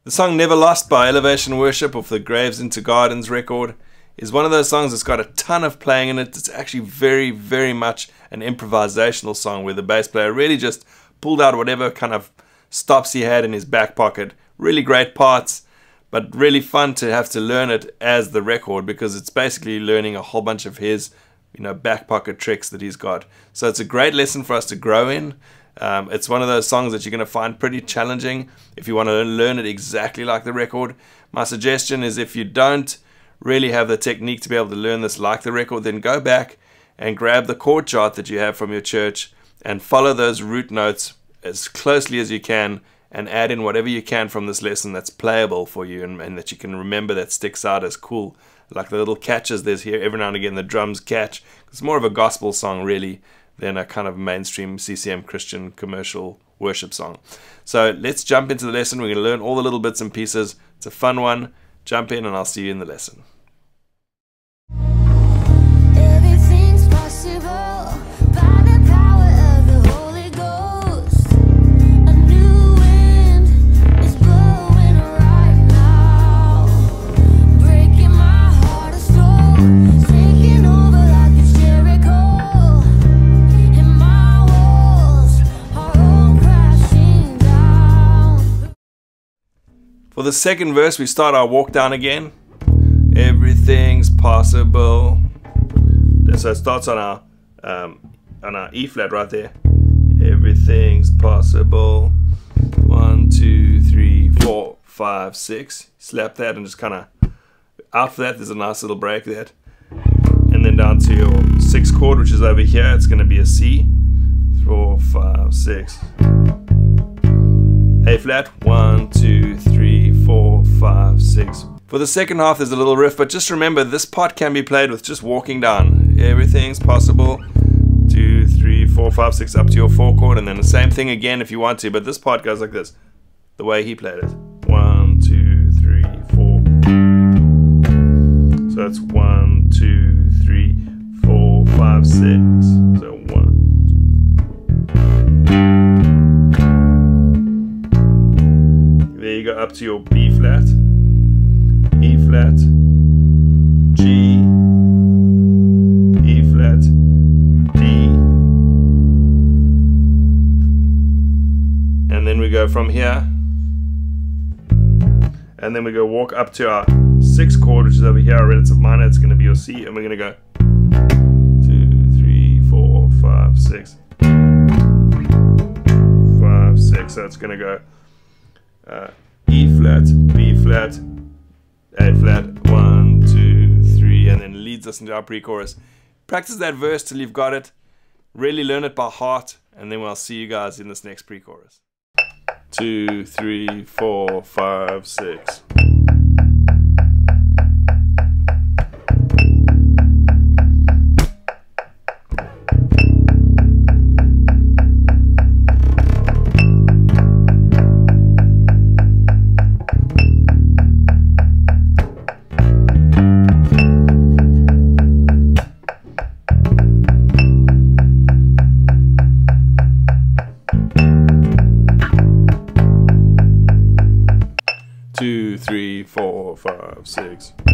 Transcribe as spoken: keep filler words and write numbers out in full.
The song Never Lost by Elevation Worship off the Graves into Gardens record is one of those songs that's got a ton of playing in it. It's actually very, very much an improvisational song where the bass player really just pulled out whatever kind of stops he had in his back pocket. Really great parts, but really fun to have to learn it as the record because it's basically learning a whole bunch of his, you know, back pocket tricks that he's got. So it's a great lesson for us to grow in. Um, it's one of those songs that you're going to find pretty challenging if you want to learn it exactly like the record. My suggestion is if you don't really have the technique to be able to learn this like the record, then go back and grab the chord chart that you have from your church and follow those root notes as closely as you can and add in whatever you can from this lesson that's playable for you and, and that you can remember that sticks out as cool. Like the little catches there's here, every now and again the drums catch. It's more of a gospel song really than a kind of mainstream C C M Christian commercial worship song. So let's jump into the lesson. We're going to learn all the little bits and pieces. It's a fun one. Jump in and I'll see you in the lesson. Everything's possible by the power of the Holy Ghost. A new wind is blowing right now, breaking my heart of stone, taking over like it's Jericho. For the second verse, we start our walk down again. Everything's possible. So it starts on our um, on our E flat right there. Everything's possible. One, two, three, four, five, six. Slap that and just kind of out for that. There's a nice little break there, and then down to your sixth chord, which is over here. It's going to be a C. Four, five, six. A flat, one, two, three, four, five, six. For the second half there's a little riff, but just remember this part can be played with just walking down. Everything's possible. Two, three, four, five, six, up to your four chord, and then the same thing again if you want to, but this part goes like this, the way he played it. One, two, three, four. So it's one, two, three, four, five, six. So one. There you go, up to your B flat, E flat, G, E flat, D, and then we go from here, and then we go walk up to our sixth chord, which is over here, our relative minor. It's going to be your C, and we're going to go two, three, four, five, six, five, six. So it's going to go Uh, E flat, B flat, A flat, one, two, three, and then leads us into our pre-chorus. Practice that verse till you've got it. Really learn it by heart, and then we'll see you guys in this next pre-chorus. Two, three, four, five, six. Two, three, four, five, six.